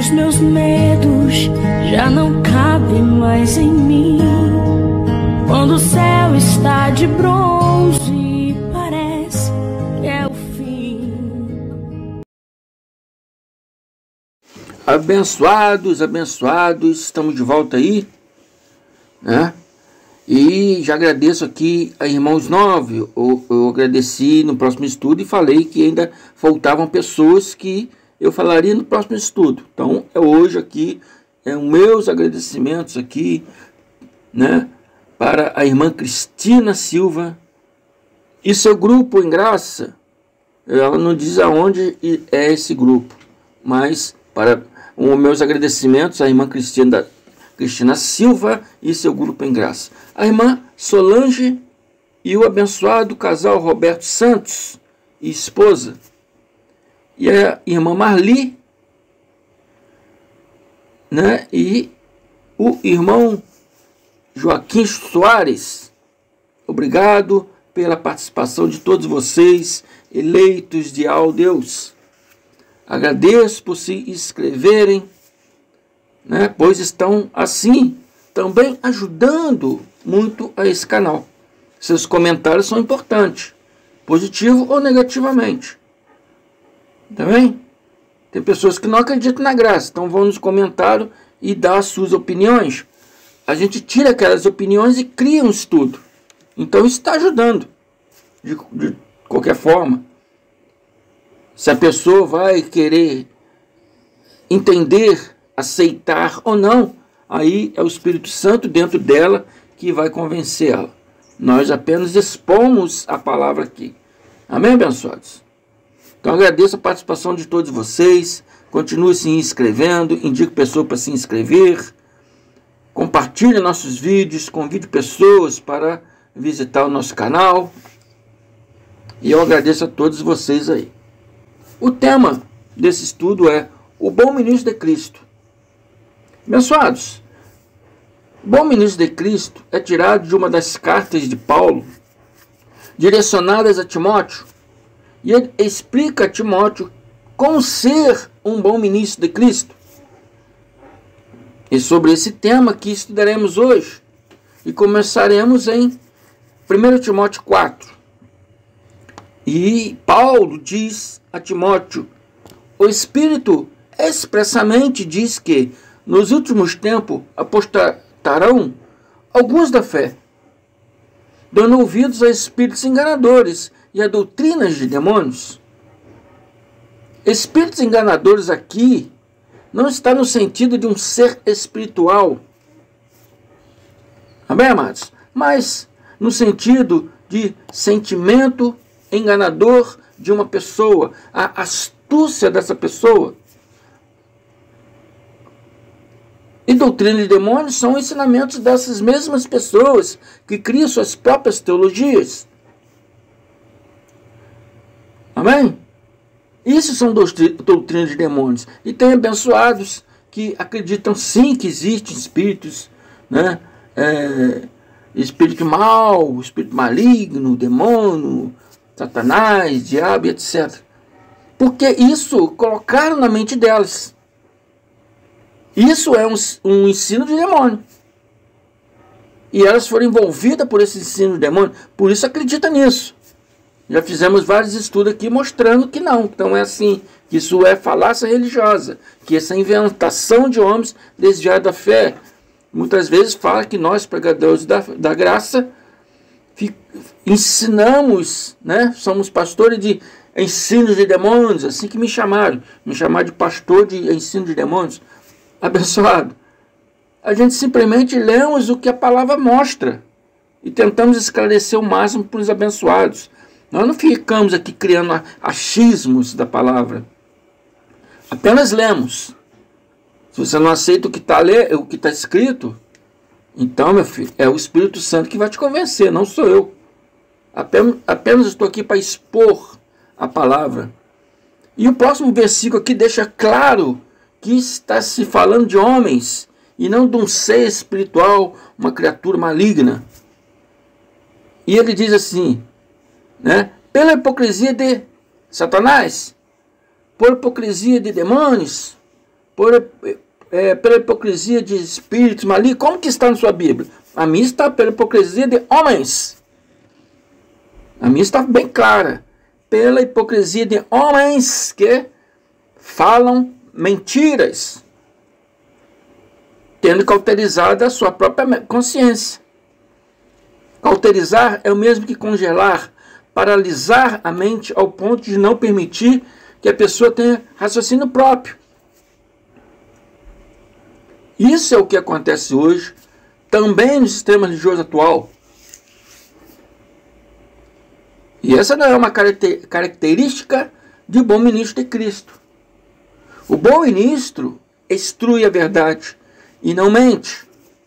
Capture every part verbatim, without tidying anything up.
Os meus medos já não cabem mais em mim. Quando o céu está de bronze, parece que é o fim. Abençoados, abençoados, estamos de volta aí, né? E já agradeço aqui a Irmãos Nove. Eu, eu agradeci no próximo estudo e falei que ainda faltavam pessoas que eu falaria no próximo estudo. Então, é hoje aqui, é os meus agradecimentos aqui, né, para a irmã Cristina Silva e seu grupo em graça. Ela não diz aonde é esse grupo, mas para os meus agradecimentos à irmã Cristina, Cristina Silva e seu grupo em graça. A irmã Solange e o abençoado casal Roberto Santos e esposa. E a irmã Marli, né, e o irmão Joaquim Soares. Obrigado pela participação de todos vocês, eleitos de ao Deus. Agradeço por se inscreverem, né, pois estão assim também ajudando muito a esse canal. Seus comentários são importantes, positivo ou negativamente. Tá bem? Tem pessoas que não acreditam na graça, então vão nos comentários e dar as suas opiniões. A gente tira aquelas opiniões e cria um estudo. Então isso está ajudando, de, de qualquer forma. Se a pessoa vai querer entender, aceitar ou não, aí é o Espírito Santo dentro dela que vai convencê-la. Nós apenas expomos a palavra aqui. Amém, abençoados? Então agradeço a participação de todos vocês. Continue se inscrevendo, indique pessoas para se inscrever. Compartilhe nossos vídeos, convide pessoas para visitar o nosso canal. E eu agradeço a todos vocês aí. O tema desse estudo é o bom ministro de Cristo. Abençoados, o bom ministro de Cristo é tirado de uma das cartas de Paulo, direcionadas a Timóteo, e ele explica a Timóteo como ser um bom ministro de Cristo. E sobre esse tema que estudaremos hoje. E começaremos em primeiro Timóteo quatro. E Paulo diz a Timóteo: o Espírito expressamente diz que nos últimos tempos apostatarão alguns da fé, dando ouvidos a espíritos enganadores e a doutrinas de demônios. Espíritos enganadores aqui não está no sentido de um ser espiritual, amém, amados? Mas no sentido de sentimento enganador de uma pessoa, a astúcia dessa pessoa. E doutrina de demônios são ensinamentos dessas mesmas pessoas que criam suas próprias teologias. Amém? Isso são doutrinas de demônios. E tem abençoados que acreditam sim que existem espíritos, né? É, espírito mau, espírito maligno, demônio, Satanás, diabo, etcétera. Porque isso colocaram na mente delas. Isso é um, um ensino de demônio. E elas foram envolvidas por esse ensino de demônio, por isso acreditam nisso. Já fizemos vários estudos aqui mostrando que não, que não é assim, que isso é falácia religiosa, que essa inventação de homens desviados da fé. Muitas vezes fala que nós, pregadores da, da graça, ensinamos, né? Somos pastores de ensino de demônios, assim que me chamaram, me chamaram de pastor de ensino de demônios. Abençoado, a gente simplesmente lemos o que a palavra mostra e tentamos esclarecer o máximo para os abençoados. Nós não ficamos aqui criando achismos da palavra. Apenas lemos. Se você não aceita o que está o que está escrito, então, meu filho, é o Espírito Santo que vai te convencer, não sou eu. Apenas, apenas estou aqui para expor a palavra. E o próximo versículo aqui deixa claro que está se falando de homens e não de um ser espiritual, uma criatura maligna. E ele diz assim, né? Pela hipocrisia de Satanás, por hipocrisia de demônios, por, é, pela hipocrisia de espíritos malignos. Como que está na sua Bíblia? A minha está pela hipocrisia de homens. A minha está bem clara. Pela hipocrisia de homens que falam mentiras, tendo cauterizado a sua própria consciência. Cauterizar é o mesmo que congelar, paralisar a mente ao ponto de não permitir que a pessoa tenha raciocínio próprio. Isso é o que acontece hoje, também no sistema religioso atual. E essa não é uma característica de um bom ministro de Cristo. O bom ministro instrui a verdade e não mente.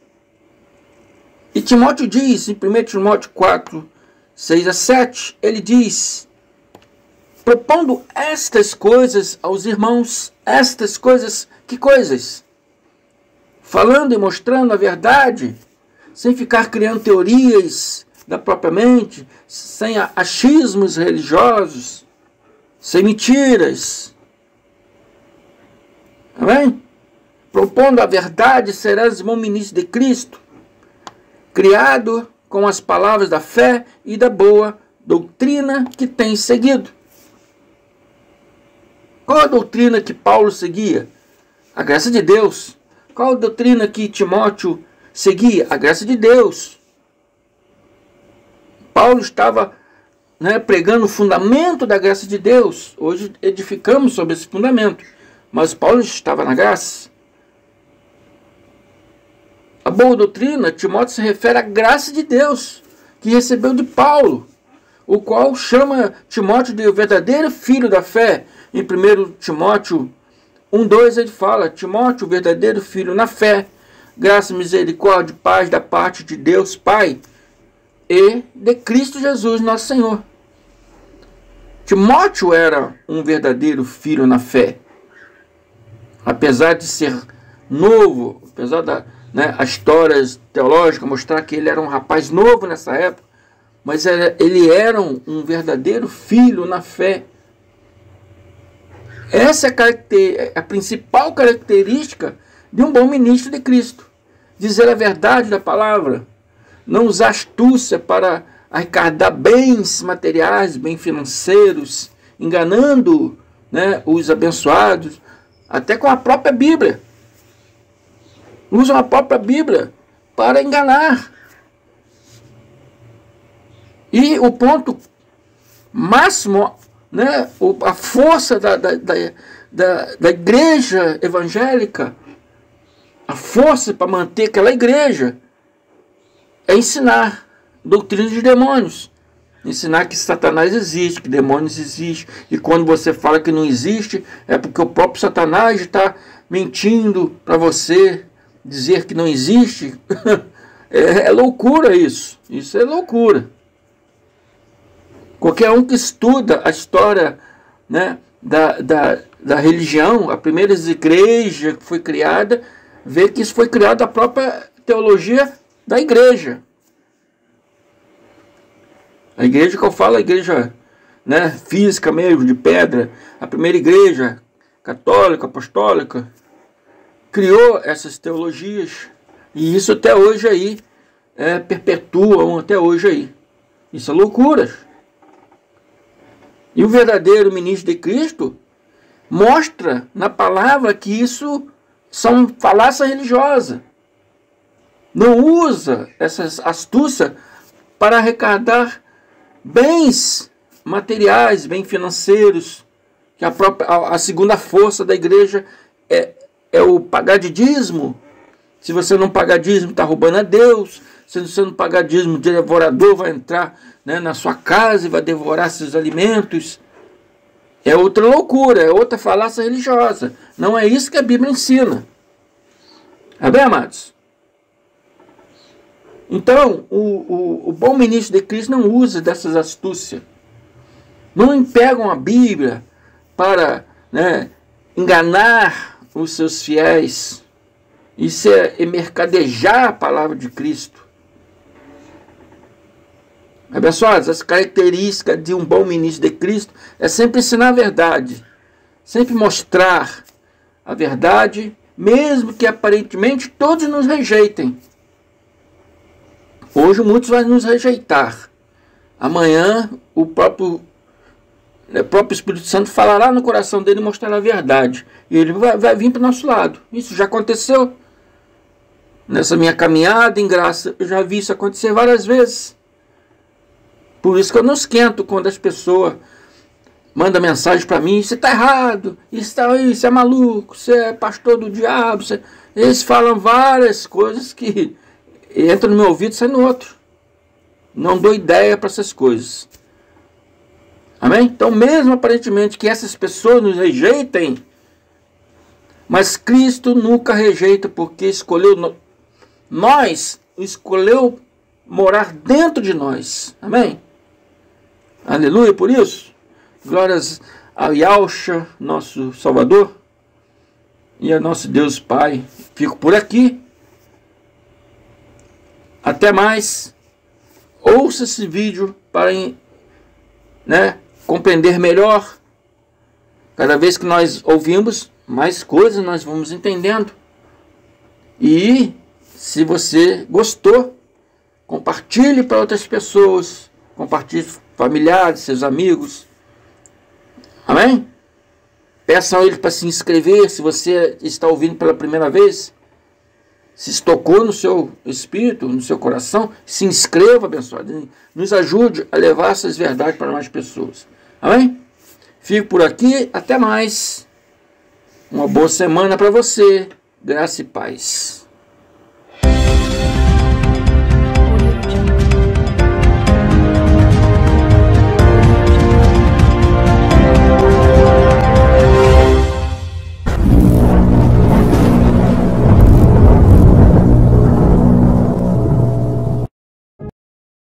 E Timóteo diz, em primeiro Timóteo quatro, seis a sete, ele diz: propondo estas coisas aos irmãos, estas coisas, que coisas? Falando e mostrando a verdade, sem ficar criando teorias da própria mente, sem achismos religiosos, sem mentiras. Amém? Propondo a verdade, serás bom ministro de Cristo, criado com as palavras da fé e da boa doutrina que tens seguido. Qual a doutrina que Paulo seguia? A graça de Deus. Qual a doutrina que Timóteo seguia? A graça de Deus. Paulo estava, né, pregando o fundamento da graça de Deus. Hoje edificamos sobre esse fundamento. Mas Paulo estava na graça. A boa doutrina, Timóteo se refere à graça de Deus, que recebeu de Paulo, o qual chama Timóteo de verdadeiro filho da fé. Em primeiro Timóteo um, dois, ele fala: Timóteo, verdadeiro filho na fé, graça, misericórdia e paz da parte de Deus Pai e de Cristo Jesus, nosso Senhor. Timóteo era um verdadeiro filho na fé. Apesar de ser novo, apesar da né, a história teológica mostrar que ele era um rapaz novo nessa época, mas era, ele era um, um verdadeiro filho na fé. Essa é a, caracter, a principal característica de um bom ministro de Cristo. Dizer a verdade da palavra, não usar astúcia para arrecadar bens materiais, bens financeiros, enganando, né, os abençoados, até com a própria Bíblia. Usam a própria Bíblia para enganar. E o ponto máximo, né, a força da, da, da, da, da igreja evangélica, a força para manter aquela igreja, é ensinar doutrina de demônios. Ensinar que Satanás existe, que demônios existem. E quando você fala que não existe, é porque o próprio Satanás está mentindo para você. Dizer que não existe, é, é loucura isso. Isso é loucura. Qualquer um que estuda a história, né, da, da, da religião, a primeira igreja que foi criada, vê que isso foi criado da própria teologia da igreja. A igreja que eu falo, a igreja, né, física mesmo, de pedra, a primeira igreja católica, apostólica, criou essas teologias, e isso até hoje aí, é, perpetuam até hoje aí. Isso é loucura. E o verdadeiro ministro de Cristo mostra na palavra que isso são falácia religiosa. Não usa essas astúcias para arrecadar bens materiais, bens financeiros, que a, própria, a, a segunda força da igreja é É o pagar de dízimo. Se você não pagar dízimo, está roubando a Deus. Se você não pagar dízimo, o devorador vai entrar, né, na sua casa e vai devorar seus alimentos. É outra loucura, é outra falácia religiosa. Não é isso que a Bíblia ensina. Tá bem, amados? Então, o, o, o bom ministro de Cristo não usa dessas astúcias. Não pegam a Bíblia para, né, enganar os seus fiéis. Isso é mercadejar a palavra de Cristo. Abençoados, as características de um bom ministro de Cristo é sempre ensinar a verdade, sempre mostrar, a verdade, mesmo que aparentemente todos nos rejeitem. Hoje muitos vão nos rejeitar. Amanhã o próprio, o próprio Espírito Santo falará no coração dele e mostrará a verdade. E ele vai, vai vir para o nosso lado. Isso já aconteceu. Nessa minha caminhada em graça, eu já vi isso acontecer várias vezes. Por isso que eu não esquento quando as pessoas mandam mensagem para mim: você está errado, isso, tá, isso é maluco, você é pastor do diabo. Você... Eles falam várias coisas que entram no meu ouvido e saem no outro. Não dou ideia para essas coisas. Amém? Então, mesmo aparentemente que essas pessoas nos rejeitem, mas Cristo nunca rejeita, porque escolheu no... nós, escolheu morar dentro de nós. Amém? Aleluia por isso. Glórias a Yahshua, nosso Salvador, e a nosso Deus Pai. Fico por aqui. Até mais. Ouça esse vídeo para, né, compreender melhor. Cada vez que nós ouvimos, mais coisas nós vamos entendendo. E se você gostou, compartilhe para outras pessoas. Compartilhe familiares, seus amigos. Amém? Peçam a ele para se inscrever. Se você está ouvindo pela primeira vez, se tocou no seu espírito, no seu coração, se inscreva, abençoado. Nos ajude a levar essas verdades para mais pessoas. Amém? Fico por aqui. Até mais. Uma boa semana para você. Graça e paz.